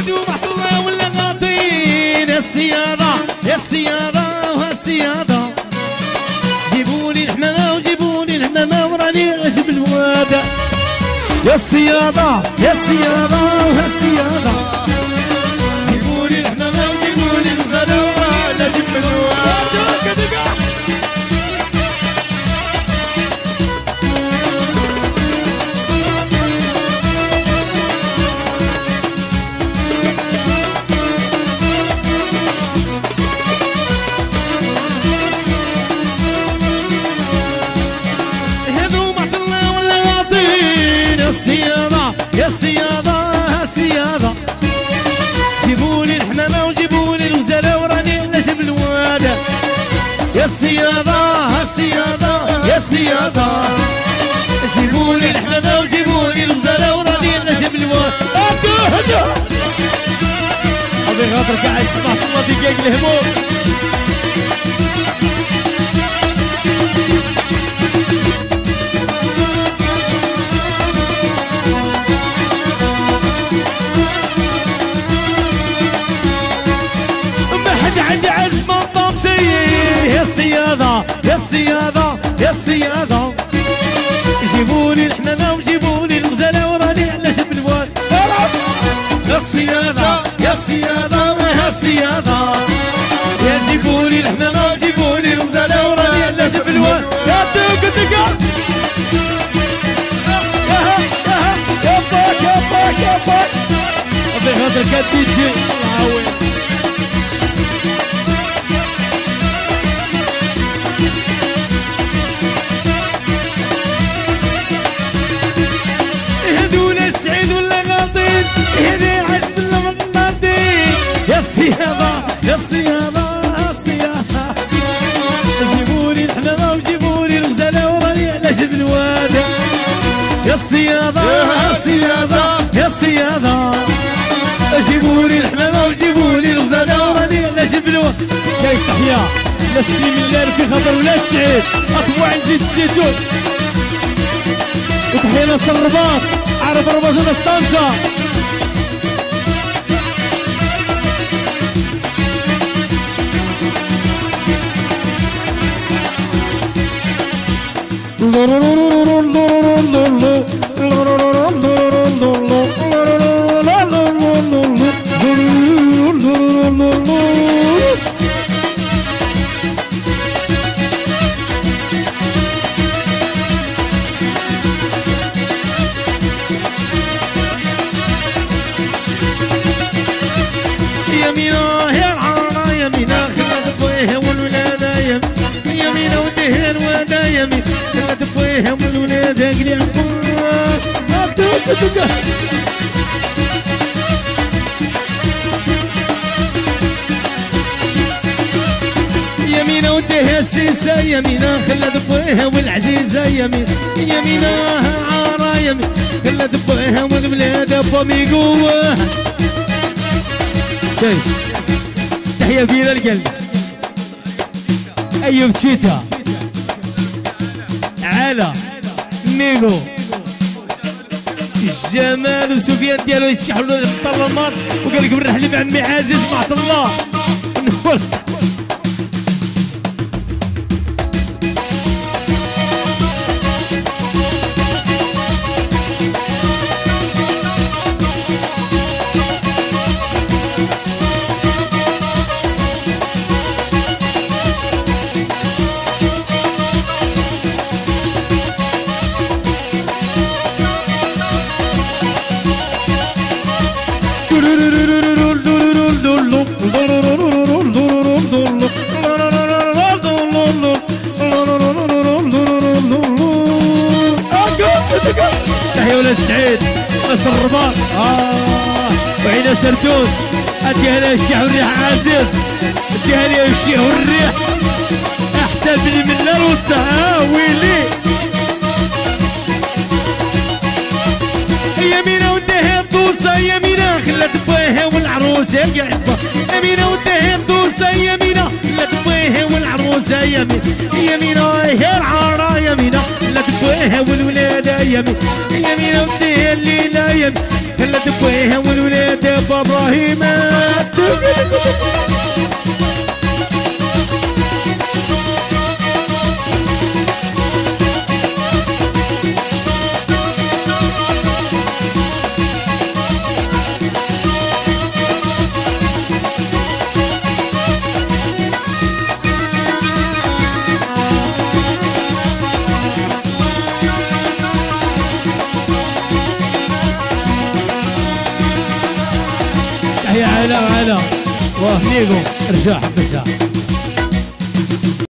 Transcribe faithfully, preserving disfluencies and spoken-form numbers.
هدوا محطوطة ولا غاطين يا السيادة يا السيادة وهالسيادة جيبولي الحمامة وجيبولي الحمامة وراني أجيب الوادة يا السيادة يا السيادة وهالسيادة جيبولي الحمامة وجيبولي الغلا وراني أجيب الوادة. يا السيادة هالسيادة جيبولي الحمامة وجيبولي الغزالة وراني نجيب الوادة يا السيادة هالسيادة يا السيادة جيبولي الحمامة وجيبولي الغزالة وراني نجيب الوادة. هدا هدا أبي خاطرك عايز سمعت الله دقاق الهموم. عندي عزمة طمسي يا السيادة يا السيادة يا السيادة جيبولي الحمامة وجيبولي الغزالة وراني نجيب الواد يا السيادة يا السيادة يا السيادة يا جيبولي الحمامة وجيبولي الغزالة وراني نجيب الواد يا دق دقة يا ها يا ها يا باك يا باك يا باك أبي خاطر كديتي عاوي. يا السيادة يا السيادة جيبولي الحمامة وجيبولي الغزالة وراني نجيب الوادة يا السيادة يا السيادة يا السيادة جيبولي الحمامة وجيبولي الغزالة وراني نجيب الوادة. كاين تحية لسليم الله في خاطر ولاد سعيد أطبوع نزيد الزيتون وتحية ناصر الرباط عرب الرباط وناس طنجة. يمينة يا العارة يمينة خلت بويها والولادة يمينة ودهن ودا يمين خلت بويها والولادة قليل يمينة ودهن السيسة يمينة خلت بويها والعزيزة يمين يمينة عارة يمين خلت بويها والولادة باميقوة. سيس تحية فينا القلب أيوب تشيتا علا ميغو جمال وسفيان ديالو يتشحوا له الطلمات وقال لك بنرحل مع عمي عزيز معط الله. تحية ولاد سعيد ناصر الرباط اه وعينا سردون اديها لها الشيح والريح عزيز اديها لها الشيح والريح احتفل من النار والطها ويلي يمينة ودهن دوسة يمينة خلت بويها والعروسة قاعدة يمينة ودهن دوسة يمينة خلت بويها والعروسة يمين يمينة هي العارة يمينة خلت بويها والولادة يمين يمينة ودهن ليلة يمين خلت بويها والولادة بابراهيم هلا هلا وهنيكم رجع حبسها